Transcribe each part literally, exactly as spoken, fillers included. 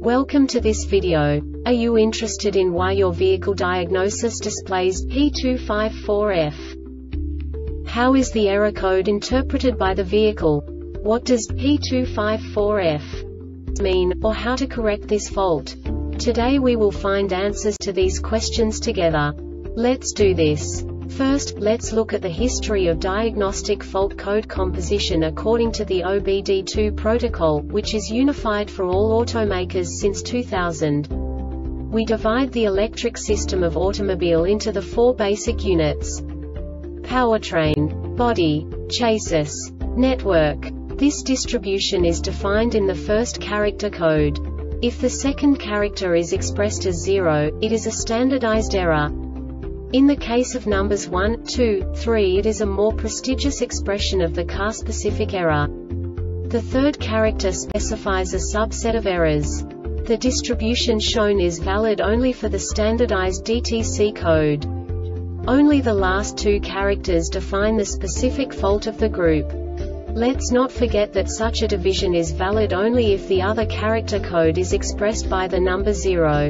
Welcome to this video. Are you interested in why your vehicle diagnosis displays P two five four F? How is the error code interpreted by the vehicle? What does P two five four F mean, or how to correct this fault? Today we will find answers to these questions together. Let's do this. First, let's look at the history of diagnostic fault code composition according to the O B D two protocol, which is unified for all automakers since two thousand. We divide the electric system of automobile into the four basic units: powertrain, body, chassis, network. This distribution is defined in the first character code. If the second character is expressed as zero, it is a standardized error. In the case of numbers one, two, three, it is a more prestigious expression of the car-specific error. The third character specifies a subset of errors. The distribution shown is valid only for the standardized D T C code. Only the last two characters define the specific fault of the group. Let's not forget that such a division is valid only if the other character code is expressed by the number zero.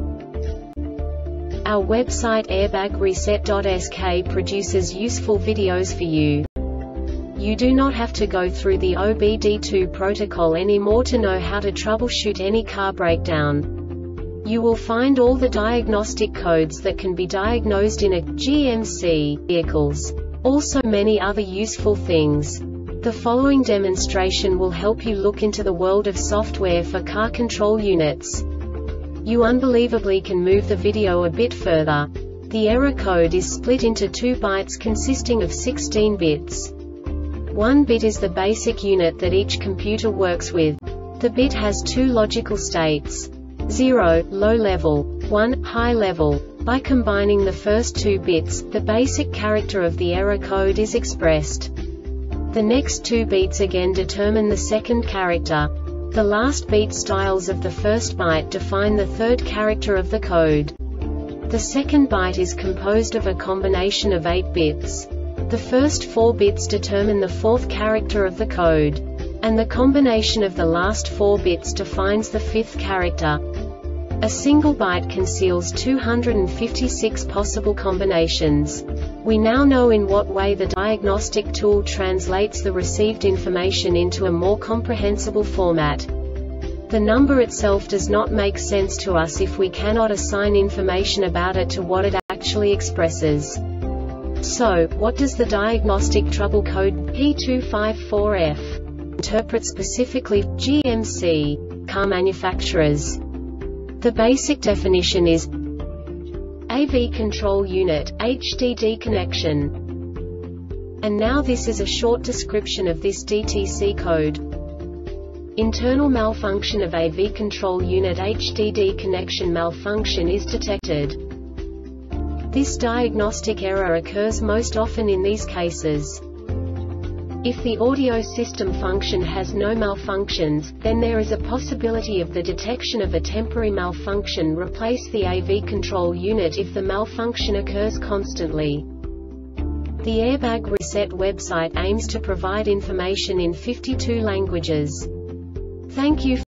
Our website airbag reset dot S K produces useful videos for you. You do not have to go through the O B D two protocol anymore to know how to troubleshoot any car breakdown. You will find all the diagnostic codes that can be diagnosed in a G M C vehicles. Also many other useful things. The following demonstration will help you look into the world of software for car control units. You unbelievably can move the video a bit further. The error code is split into two bytes consisting of sixteen bits. One bit is the basic unit that each computer works with. The bit has two logical states: zero, low level, one, high level. By combining the first two bits, the basic character of the error code is expressed. The next two bits again determine the second character. The last beat styles of the first byte define the third character of the code. The second byte is composed of a combination of eight bits. The first four bits determine the fourth character of the code. And the combination of the last four bits defines the fifth character. A single byte conceals two hundred fifty-six possible combinations. We now know in what way the diagnostic tool translates the received information into a more comprehensible format. The number itself does not make sense to us if we cannot assign information about it to what it actually expresses. So, what does the diagnostic trouble code P two five four F interpret specifically for G M C car manufacturers? The basic definition is A V control unit, H D D connection. And now this is a short description of this D T C code. Internal malfunction of A V control unit H D D connection malfunction is detected. This diagnostic error occurs most often in these cases. If the audio system function has no malfunctions, then there is a possibility of the detection of a temporary malfunction. Replace the A V control unit if the malfunction occurs constantly. The Airbag Reset website aims to provide information in fifty-two languages. Thank you.